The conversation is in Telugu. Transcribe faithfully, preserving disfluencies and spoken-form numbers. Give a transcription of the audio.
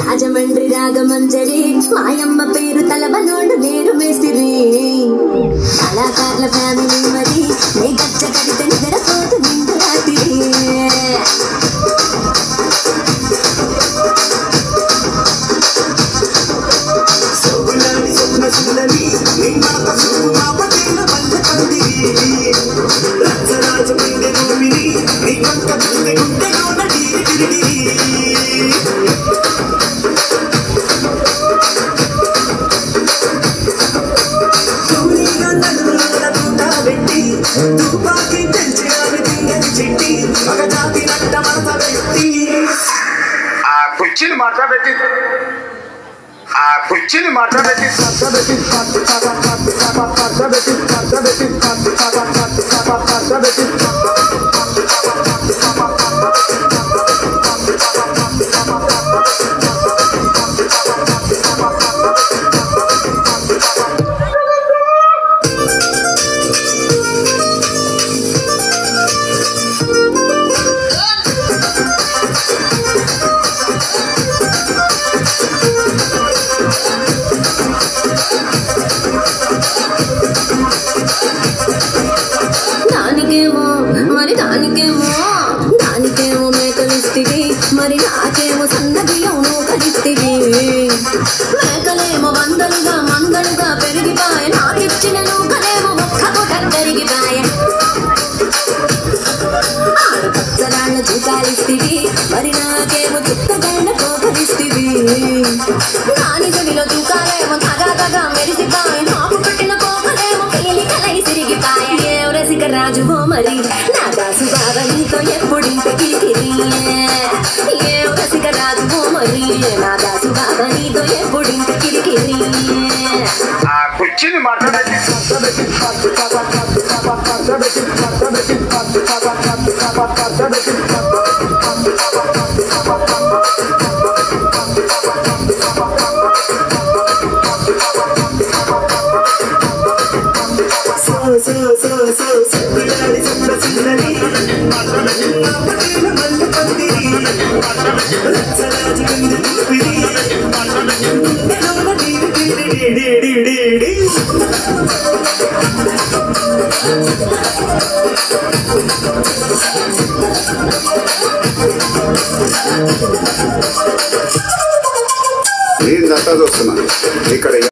రాజమండ్రి రాగమంజరి మాయమ్మ పేరు తలబనోడు నేను మేస్తిరి కళాకారుల ఫ్యామిలీ మరి నే గచ్చ కడితే నిద్రపోతు నిండు రాత్రి సోగులాడి సొంత సుందరి నిన్నత సుమా పటేల వల్ల పందిరి రాజరాజ పిండి రూపిని నీ కొంత దుంది గుండె గోడ తీరి తిరిగి తూలిగా నన్నుల దూట పెట్టి తుపాకి తెల్చినావి తింగని చెట్టి మగ జాతి నట్ట మనత వ్యక్తి ఆ కుర్చీని మాట్లాడబెట్టి ఆ కుర్చీని మాట్లాడబెట్టి మాట్లాడబెట్టి మాట్లాడబెట్టి మాట్లాడబెట్టి మాట్లాడబెట్టి దానికేమో మరి దానికేమో దానికేమో మేకలిస్తివి మరి నాకేమో సన్న బియ్యం నువ్వు కలిస్తివి మేకలేమో వందలుగా మందలుగా పెరిగిపాయ నాకిచ్చిన నూకలేమో ఒక్కకు కరిగిపాయ ఆడపచ్చరాళ్ళ చూకాలిస్తివి మరి నాకేమో చుక్కగళ్ళ కోకలిస్తివి నాని చెవిలో చూకాలేమో తగా తగా మెరిసిపాయ నాకు పెట్టిన కోకలేమో పీలికలై సిరిగిపాయ రాజువో మరి నా దాసు బాబా నీతో ఎప్పుడింటికి ఏ రసిక రాజువో మరి నా దాసు బాబా నీతో ఎప్పుడింటికి ఆ కుర్చీని మాట్లాడబెట్టి మాట్లాడబెట్టి మాట్లాడబెట్టి మాట్లాడబెట్టి మాట్లాడబెట్టి సో సో సో సోగులాడి సొంత సుందరి నిన్నత పటేల వల్ల పందిరి రాజరాజ పిండి రూపిని గుండె గోడ తీరి తిరిగి నేను దత్తా చూస్తున్నాను ఇక్కడ